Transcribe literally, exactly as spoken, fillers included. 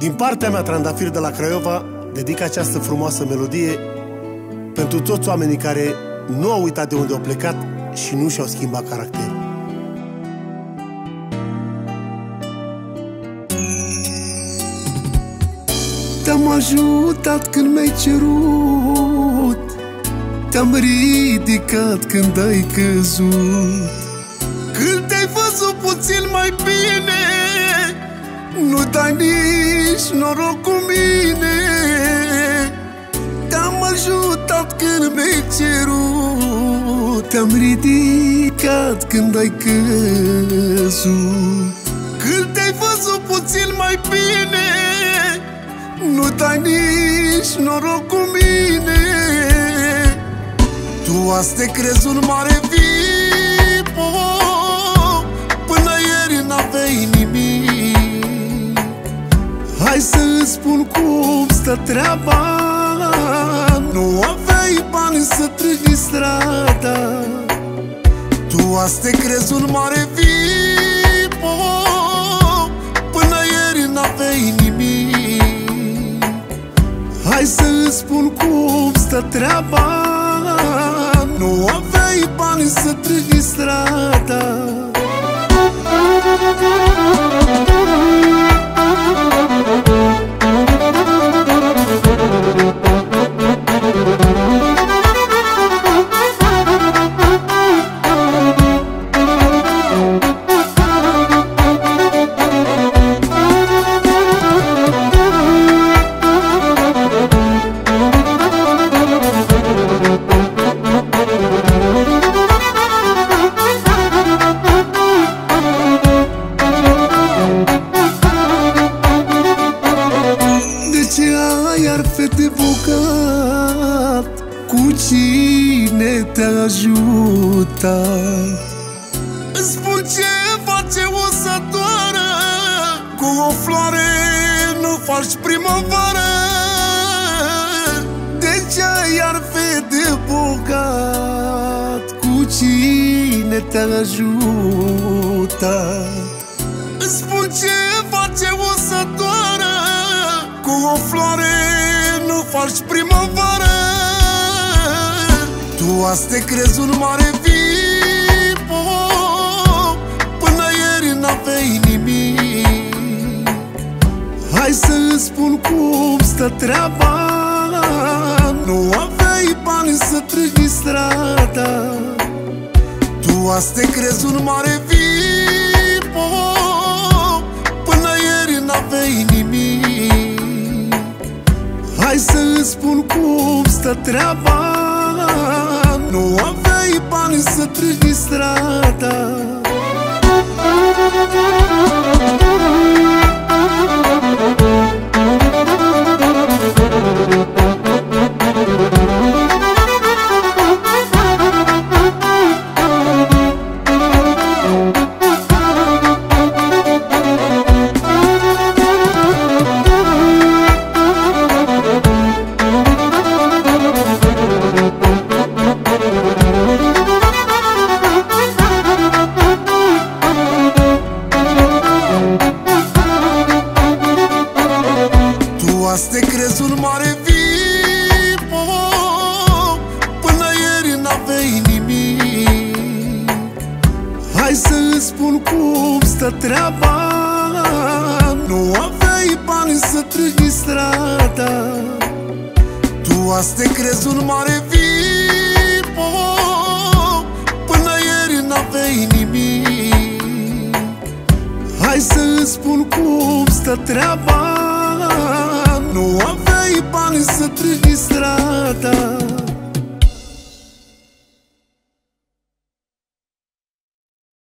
Din partea mea, Trandafir de la Craiova, dedic această frumoasă melodie pentru toți oamenii care nu au uitat de unde au plecat și nu și-au schimbat caracterul. Te-am ajutat când mi-ai cerut, te-am ridicat când ai căzut. Când te-ai văzut puțin mai bine, nu dai nici noroc cu mine. Te-am ajutat când mi-ai cerut, te-am ridicat când ai căzut. Când te-ai văzut puțin mai bine, nu dai nici noroc cu mine. Tu azi te crezi un mare vipo, până ieri n-aveai nimic. Hai să-ți spun cum stă treaba, nu aveai bani să treci din strada. Tu azi te crezi un mare vipo, până ieri n-aveai nimic. Hai să-ți spun cum stă treaba, nu aveai bani să treci din strada. Iar fete bogat, cu cine te-a ajutat? Îți spun ce face o sătoare, cu o floare nu faci primăvară. De ce iar fete bogat, cu cine te-a ajutat? Îți spun ce face o sătoare, cu o floare nu faci primăvară. Tu azi te crezi un mare vipo, până ieri n-aveai nimic. Hai să-ți spun cum stă treaba, nu aveai bani să treci din strada. Tu azi te crezi un mare vipo, până ieri n-aveai nimic. Hai să-ți spun cum stă treaba, nu aveai bani să treci din strada. Azi te crezi un mare vipo, până ieri n-aveai nimic. Hai să-ți spun cum stă treaba, nu aveai bani să treci din strada. Tu azi te crezi un mare vipo, până ieri n-aveai nimic. Hai să-ți spun cum stă treaba, nu aveai bani să treci